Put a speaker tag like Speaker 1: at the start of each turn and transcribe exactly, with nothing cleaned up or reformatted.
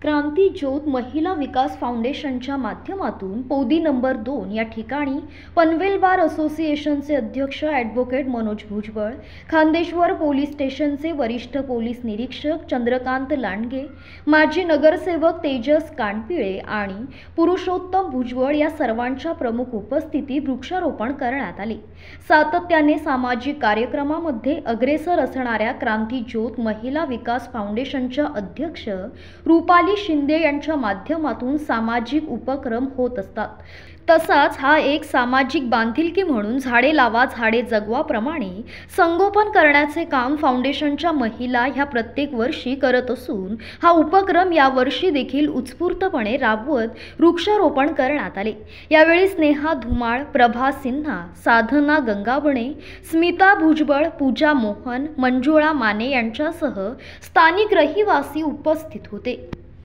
Speaker 1: क्रांती ज्योत महिला विकास फाउंडेशनच्या माध्यमातून पोदी नंबर दोन या ठिकाणी पनवेल बार असोसिएशनचे अध्यक्ष ॲडव्होकेट मनोज भुजबळ, खांदेश्वर पोलीस स्टेशनचे वरिष्ठ पोलीस निरीक्षक चंद्रकांत लांडगे, माजी नगरसेवक तेजस कानपिळे आणि पुरुषोत्तम भुजबळ या सर्वांच्या प्रमुख उपस्थितीत वृक्षारोपण करण्यात आले। सातत्याने सामाजिक कार्यक्रमामध्ये अग्रेसर असणाऱ्या क्रांती ज्योत महिला विकास फाउंडेशनच्या अध्यक्ष रूपाली शिंदे यांच्या माध्यमातून सामाजिक उपक्रम होत असतात। तसाच हा एक सामाजिक बांधिलकी म्हणून झाडे लावा झाडे जगवा प्रमाणे संगोपन करण्याचे काम फाउंडेशनच्या महिला ह्या प्रत्येक वर्षी करत असून हा उपक्रम या वर्षी देखील उत्स्फूर्तपणे राबवत वृक्षारोपण करण्यात आले। यावेळी स्नेहा धुमाळ, प्रभा सिन्हा, साधना गंगाबणे, स्मिता भुजबळ, पूजा मोहन, मंजुळा माने यांच्यासह स्थानिक रहिवासी उपस्थित होते।